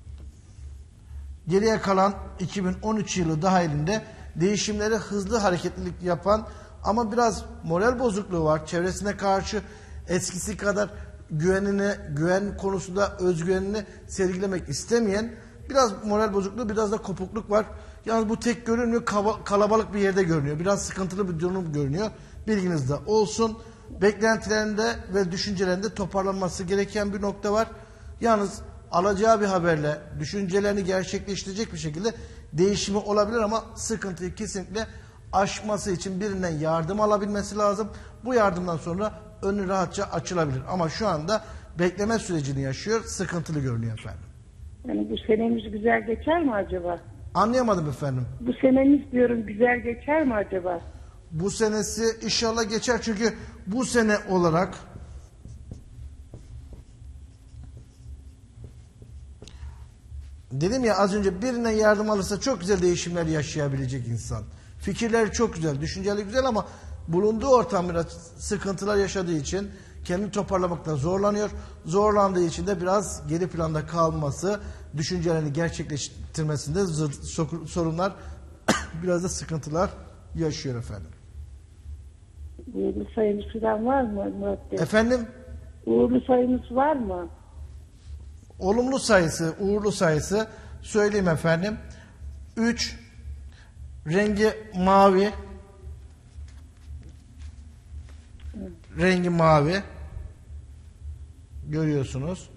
Geriye kalan iki bin on üç yılı dahilinde değişimlere hızlı hareketlilik yapan ama biraz moral bozukluğu var. Çevresine karşı eskisi kadar güvenini, güven konusunda özgüvenini sergilemek istemeyen, biraz moral bozukluğu, biraz da kopukluk var. Yalnız bu tek görünmüyor, kalabalık bir yerde görünüyor. Biraz sıkıntılı bir durum görünüyor. Bilginizde olsun. Beklentilerinde ve düşüncelerinde toparlanması gereken bir nokta var. Yalnız alacağı bir haberle düşüncelerini gerçekleştirecek bir şekilde değişimi olabilir ama sıkıntıyı kesinlikle aşması için birinden yardım alabilmesi lazım. Bu yardımdan sonra önü rahatça açılabilir. Ama şu anda bekleme sürecini yaşıyor. Sıkıntılı görünüyor efendim. Yani bu senemiz güzel geçer mi acaba? Anlayamadım efendim. Bu senemiz diyorum güzel geçer mi acaba? Bu senesi inşallah geçer çünkü bu sene olarak dedim ya az önce birinden yardım alırsa çok güzel değişimler yaşayabilecek insan. Fikirleri çok güzel, düşünceleri güzel ama bulunduğu ortam biraz sıkıntılar yaşadığı için kendini toparlamakta zorlanıyor. Zorlandığı için de biraz geri planda kalması, düşüncelerini gerçekleştirmesinde sorunlar, biraz da sıkıntılar yaşıyor efendim. Uğurlu sayımız falan var mı Murat Bey? Efendim? Uğurlu sayımız var mı? Olumlu sayısı, uğurlu sayısı söyleyeyim efendim. üç, rengi mavi. Rengi mavi. Görüyorsunuz.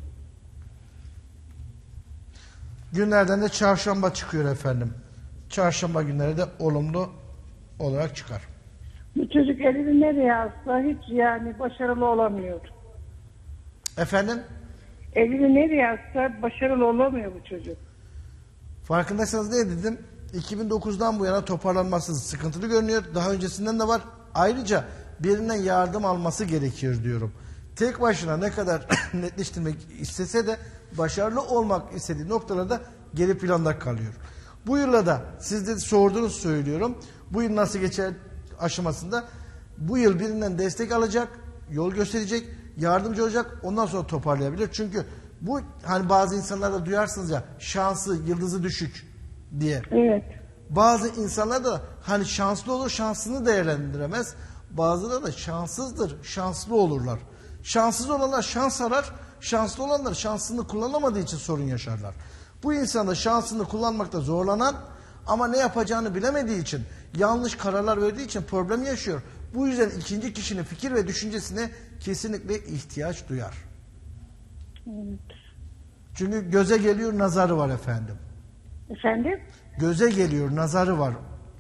Günlerden de çarşamba çıkıyor efendim. Çarşamba günleri de olumlu olarak çıkar. Bu çocuk elini nereye alsa hiç yani başarılı olamıyor. Efendim? Elini nereye alsa başarılı olamıyor bu çocuk. Farkındaysanız ne dedim? iki bin dokuzdan bu yana toparlanması sıkıntılı görünüyor. Daha öncesinden de var. Ayrıca birinden yardım alması gerekiyor diyorum. Tek başına ne kadar netleştirmek istese de başarılı olmak istediği noktalarda geri planda kalıyor. Bu yılla da siz de sorduğunuz söylüyorum. Bu yıl nasıl geçer aşamasında bu yıl birinden destek alacak, yol gösterecek, yardımcı olacak, ondan sonra toparlayabilir. Çünkü bu hani bazı insanlarda duyarsınız ya şansı, yıldızı düşük diye. Evet. Bazı insanlar da hani şanslı olur, şansını değerlendiremez. Bazıları da şanssızdır, şanslı olurlar. Şanssız olanlar şans arar, şanslı olanlar şansını kullanamadığı için sorun yaşarlar. Bu insan da şansını kullanmakta zorlanan ama ne yapacağını bilemediği için, yanlış kararlar verdiği için problem yaşıyor. Bu yüzden ikinci kişinin fikir ve düşüncesine kesinlikle ihtiyaç duyar. Evet. Çünkü göze geliyor, nazarı var efendim. Efendim? Göze geliyor, nazarı var.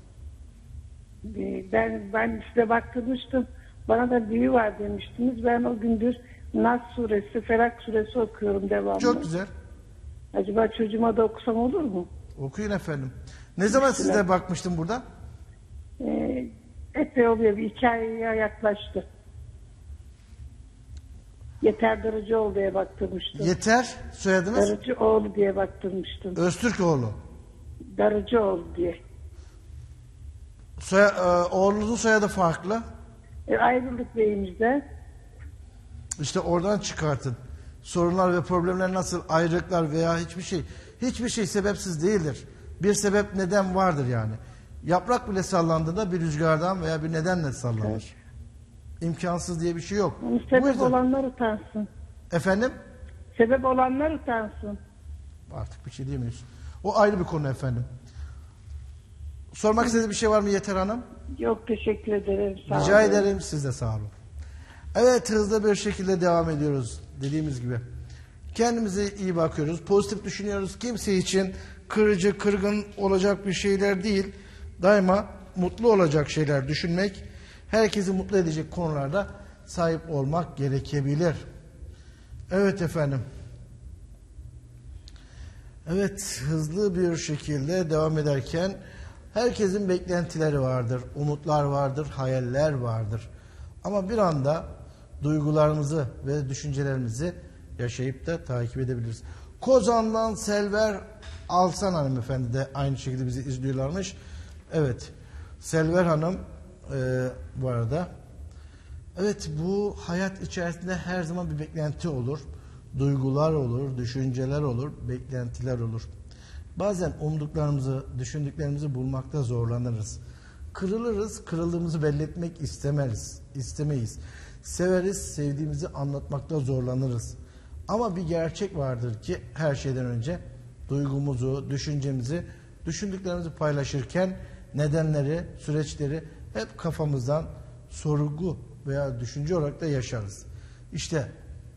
Ee, Ben ben size baktırmıştım. Bana da büyü var demiştiniz. Ben o gündür Nas suresi, Felak suresi okuyorum devamlı. Çok güzel. Acaba çocuğuma da okusam olur mu? Okuyun efendim. Ne zaman size bakmıştım burada? Ee, epey oluyor. Bir iki aya yaklaştı. Yeter Darıcıoğlu diye baktırmıştım. Yeter, soyadınız? Darıcıoğlu diye baktırmıştım. Öztürkoğlu. Darıcıoğlu diye. Soya, e, oğlunuzun soyadı farklı. E, ayrıldık beyimizde. İşte oradan çıkartın. Sorunlar ve problemler nasıl, ayrılıklar veya hiçbir şey. Hiçbir şey sebepsiz değildir. Bir sebep neden vardır yani. Yaprak bile sallandığında bir rüzgardan veya bir nedenle sallanır. Evet. İmkansız diye bir şey yok. Yani Bu sebep yüzden- olanlar utansın. Efendim? Sebep olanlar utansın. Artık bir şey diyemiyoruz. O ayrı bir konu efendim. Sormak istediğiniz bir şey var mı Yeter Hanım? Yok, teşekkür ederim. Sağ Rica olun. ederim. Siz de sağ olun. Evet, hızlı bir şekilde devam ediyoruz. Dediğimiz gibi. Kendimize iyi bakıyoruz. Pozitif düşünüyoruz. Kimse için kırıcı, kırgın olacak bir şeyler değil. Daima mutlu olacak şeyler düşünmek, herkesi mutlu edecek konularda sahip olmak gerekebilir. Evet efendim. Evet, hızlı bir şekilde devam ederken herkesin beklentileri vardır, umutlar vardır, hayaller vardır. Ama bir anda duygularımızı ve düşüncelerimizi yaşayıp da takip edebiliriz. Kozan'dan Selver Alsan hanımefendi de aynı şekilde bizi izliyorlarmış. Evet, Selver Hanım e, bu arada. Evet, bu hayat içerisinde her zaman bir beklenti olur. Duygular olur, düşünceler olur, beklentiler olur. Bazen umduklarımızı, düşündüklerimizi bulmakta zorlanırız. Kırılırız, kırıldığımızı belli etmek istemeriz, istemeyiz. Severiz, sevdiğimizi anlatmakta zorlanırız. Ama bir gerçek vardır ki her şeyden önce duygumuzu, düşüncemizi, düşündüklerimizi paylaşırken nedenleri, süreçleri hep kafamızdan sorgu veya düşünce olarak da yaşarız. İşte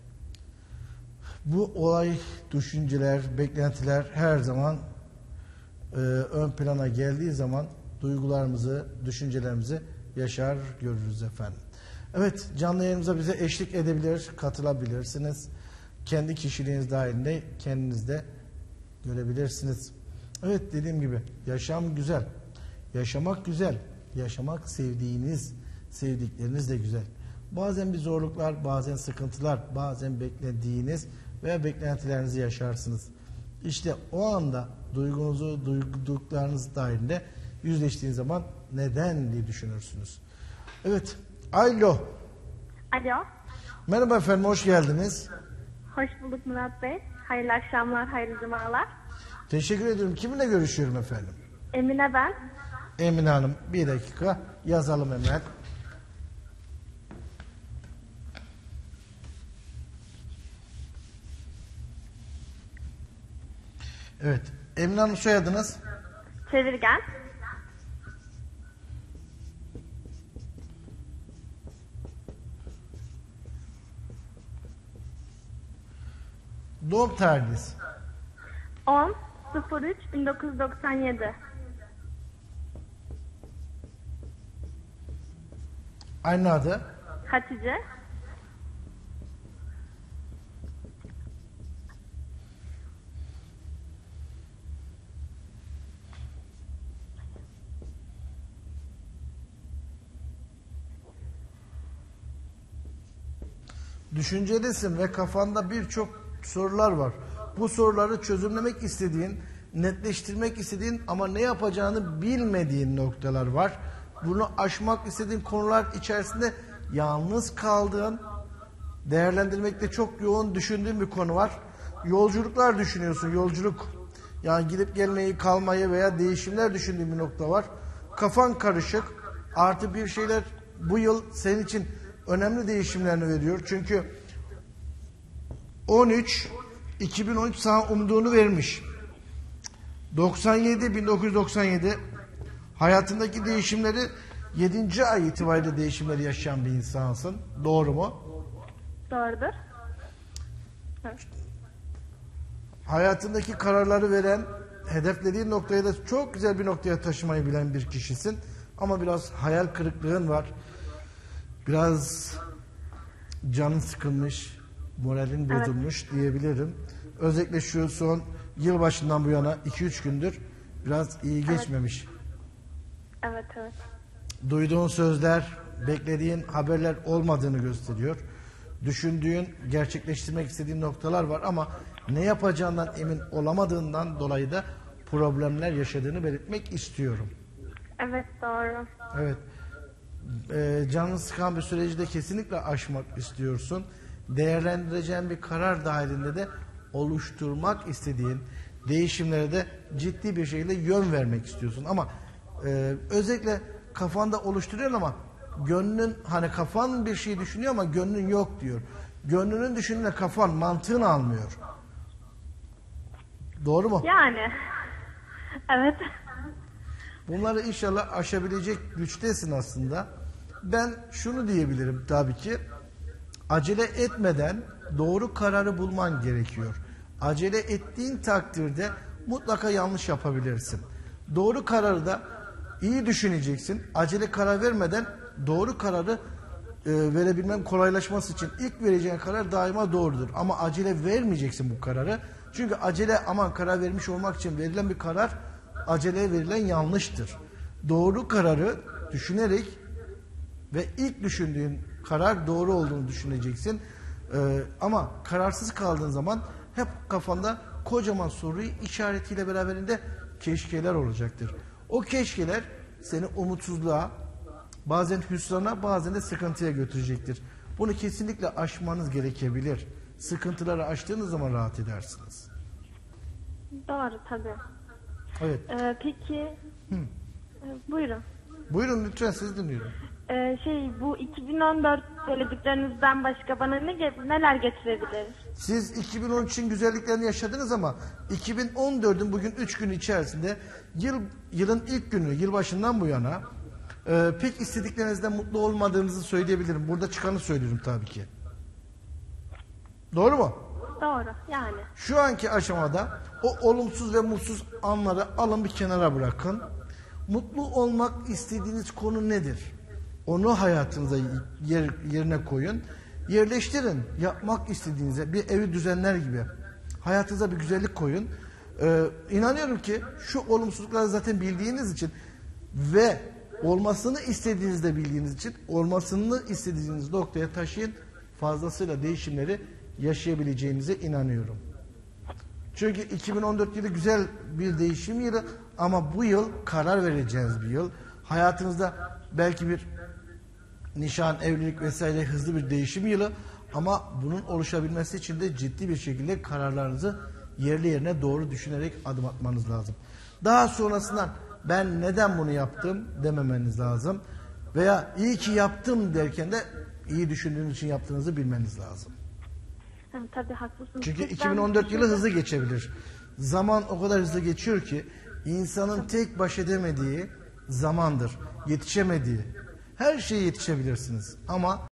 bu olay, düşünceler, beklentiler her zaman e, ön plana geldiği zaman duygularımızı, düşüncelerimizi yaşar görürüz efendim. Evet, canlı yayınımıza bize eşlik edebilir, katılabilirsiniz. Kendi kişiliğiniz dahilinde kendiniz de görebilirsiniz. Evet, dediğim gibi yaşam güzel. Yaşamak güzel. Yaşamak sevdiğiniz, sevdikleriniz de güzel. Bazen bir zorluklar, bazen sıkıntılar, bazen beklediğiniz veya beklentilerinizi yaşarsınız. İşte o anda duygunuzu, duyduklarınız dahilinde yüzleştiğiniz zaman neden diye düşünürsünüz. Evet, alo. Alo. Merhaba efendim, hoş geldiniz. Hoş bulduk Murat Bey. Hayırlı akşamlar, hayırlı cumalar. Teşekkür ediyorum. Kiminle görüşüyorum efendim? Emine ben. Emine Hanım, bir dakika yazalım hemen. Evet, Emine Hanım soyadınız? Çevirgen. Doğum tarihiniz? on sıfır üç bin dokuz yüz doksan yedi. Aynı adı? Hatice. Düşüncelisin ve kafanda birçok sorular var. Bu soruları çözümlemek istediğin netleştirmek istediğin ama ne yapacağını bilmediğin noktalar var. Bunu aşmak istediğin konular içerisinde yalnız kaldığın, değerlendirmekte çok yoğun düşündüğün bir konu var. Yolculuklar düşünüyorsun, yolculuk. Yani gidip gelmeyi, kalmayı veya değişimler düşündüğün bir nokta var. Kafan karışık. Artı bir şeyler bu yıl senin için önemli değişimlerini veriyor. Çünkü on üç iki bin on üç sana umduğunu vermiş. doksan yedi bin dokuz yüz doksan yedi hayatındaki değişimleri yedinci ay itibariyle değişimleri yaşayan bir insansın. Doğru mu? Doğrudur. Evet. Hayatındaki kararları veren, hedeflediğin noktaya da çok güzel bir noktaya taşımayı bilen bir kişisin. Ama biraz hayal kırıklığın var. Biraz canın sıkılmış, moralin bozulmuş evet. diyebilirim. Özellikle şu son yılbaşından bu yana iki üç gündür biraz iyi geçmemiş. Evet, evet. Duyduğun sözler, beklediğin haberler olmadığını gösteriyor. Düşündüğün, gerçekleştirmek istediğin noktalar var ama ne yapacağından emin olamadığından dolayı da problemler yaşadığını belirtmek istiyorum. Evet, doğru. Evet. Ee, canını sıkan bir süreci de kesinlikle aşmak istiyorsun. Değerlendireceğin bir karar dahilinde de oluşturmak istediğin değişimlere de ciddi bir şekilde yön vermek istiyorsun. Ama e, özellikle kafanda oluşturuyorsun ama gönlün, hani kafan bir şey düşünüyor ama gönlün yok diyor. Gönlünün düşündüğüne kafan, mantığın almıyor. Doğru mu? Yani. Evet. Bunları inşallah aşabilecek güçtesin aslında. Ben şunu diyebilirim tabii ki. Acele etmeden doğru kararı bulman gerekiyor. Acele ettiğin takdirde mutlaka yanlış yapabilirsin. Doğru kararı da iyi düşüneceksin. Acele karar vermeden doğru kararı e, verebilmen kolaylaşması için ilk vereceğin karar daima doğrudur. Ama acele vermeyeceksin bu kararı. Çünkü acele aman karar vermiş olmak için verilen bir karar aceleye verilen yanlıştır. Doğru kararı düşünerek ve ilk düşündüğün karar doğru olduğunu düşüneceksin. Ee, ama kararsız kaldığın zaman hep kafanda kocaman soru işaretiyle beraberinde keşkeler olacaktır. O keşkeler seni umutsuzluğa, bazen hüsrana, bazen de sıkıntıya götürecektir. Bunu kesinlikle aşmanız gerekebilir. Sıkıntıları aştığınız zaman rahat edersiniz. Doğru tabii. Evet. Ee, peki Hı. e, buyurun. Buyurun lütfen, siz dinliyorum. Ee, şey bu iki bin on dört söylediklerinizden başka bana ne neler getirebilir? Siz iki bin on üçün güzelliklerini yaşadınız ama iki bin on dördün bugün üç gün içerisinde yıl yılın ilk günü, yılbaşından bu yana e, pek istediklerinizden mutlu olmadığınızı söyleyebilirim. Burada çıkanı söylüyorum tabii ki. Doğru mu? Doğru yani. Şu anki aşamada o olumsuz ve mutsuz anları alın bir kenara bırakın. Mutlu olmak istediğiniz konu nedir? Onu hayatınıza yer, yerine koyun. Yerleştirin. Yapmak istediğinize bir evi düzenler gibi. Hayatınıza bir güzellik koyun. Ee, inanıyorum ki şu olumsuzlukları zaten bildiğiniz için ve olmasını istediğinizde bildiğiniz için olmasını istediğiniz noktaya taşıyın. Fazlasıyla değişimleri yaşayabileceğinize inanıyorum. Çünkü iki bin on dört yılı güzel bir değişim yılı ama bu yıl karar vereceğiniz bir yıl. Hayatınızda belki bir nişan, evlilik vesaire hızlı bir değişim yılı ama bunun oluşabilmesi için de ciddi bir şekilde kararlarınızı yerli yerine doğru düşünerek adım atmanız lazım. Daha sonrasından ben neden bunu yaptım dememeniz lazım. Veya iyi ki yaptım derken de iyi düşündüğünüz için yaptığınızı bilmeniz lazım. Ha, tabii haklısınız. Çünkü Sizden iki bin on dört yılı hızlı geçebilir. Zaman o kadar hızlı geçiyor ki insanın tek baş edemediği zamandır. Yetişemediği. Her şeye yetişebilirsiniz ama